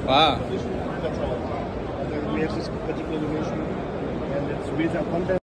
Wow. That's all. We have this particular location, and it's with a content.